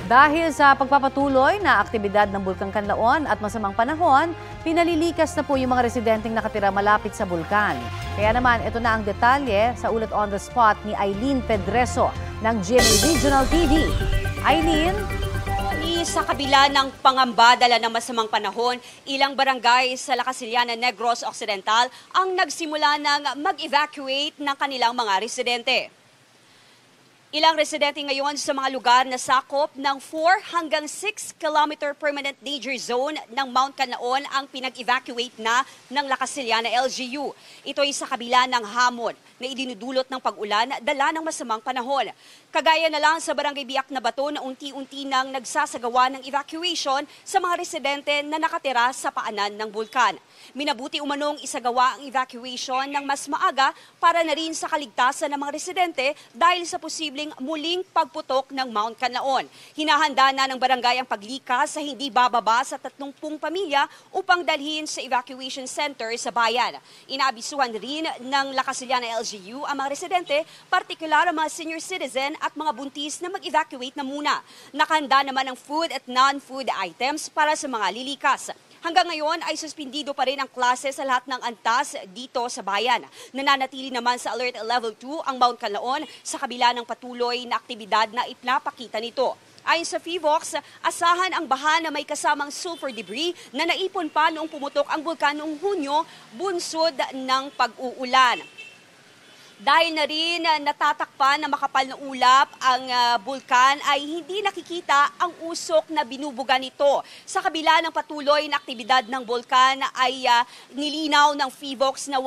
Dahil sa pagpapatuloy na aktibidad ng Bulkang Kanlaon at masamang panahon, pinalilikas na po yung mga residenteng nakatira malapit sa bulkan. Kaya naman, ito na ang detalye sa ulat on the spot ni Eileen Pedreso ng GMA Regional TV. Eileen? Sa kabila ng pangamba dala ng masamang panahon, ilang barangay sa Lacasiliana, Negros Occidental ang nagsimula ng mag-evacuate ng kanilang mga residente. Ilang residente ngayon sa mga lugar na sakop ng 4 hanggang 6 kilometer permanent danger zone ng Mount Canlaon ang pinag-evacuate na ng Lacasiliana LGU. Ito ay sa kabila ng hamon na idinudulot ng pag-ulan dala ng masamang panahon. Kagaya na lang sa Barangay Biak na Bato na unti-unti nang nagsasagawa ng evacuation sa mga residente na nakatira sa paanan ng bulkan. Minabuti umanong isagawa ang evacuation ng mas maaga para na rin sa kaligtasan ng mga residente dahil sa posibleng muling pagputok ng Mount Canlaon. Hinahanda na ng barangay ang paglikas sa hindi bababa sa 30 pamilya upang dalhin sa evacuation center sa bayan. Inaabisuhan rin ng Lacasiliana LGU ang mga residente, partikular ang mga senior citizen at mga buntis na mag-evacuate na muna. Nakahanda naman ang food at non-food items para sa mga lilikas. Hanggang ngayon ay suspindido pa rin ang klase sa lahat ng antas dito sa bayan. Nananatili naman sa Alert Level 2 ang Mount Canlaon sa kabila ng patuloy na aktibidad na ipinapakita nito. Ayon sa PHIVOLCS, asahan ang baha na may kasamang sulfur debris na naipon pa noong pumutok ang bulkan noong Hunyo, bunsod ng pag-uulan. Dahil na rin natatakpan na makapal na ulap ang bulkan ay hindi nakikita ang usok na binubuga nito. Sa kabila ng patuloy na aktibidad ng bulkan ay nilinaw ng PHIVOLCS na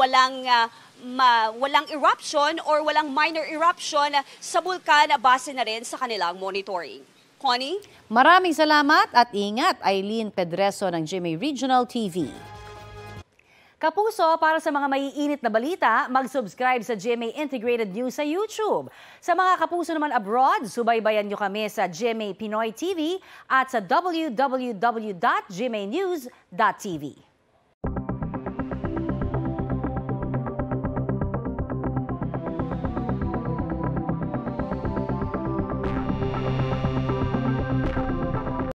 walang eruption or walang minor eruption sa bulkan base na rin sa kanilang monitoring. Connie? Maraming salamat at ingat, Eileen Pedreso ng GMA Regional TV. Kapuso, para sa mga maiinit na balita, mag-subscribe sa GMA Integrated News sa YouTube. Sa mga kapuso naman abroad, subaybayan nyo kami sa GMA Pinoy TV at sa www.gmanews.tv.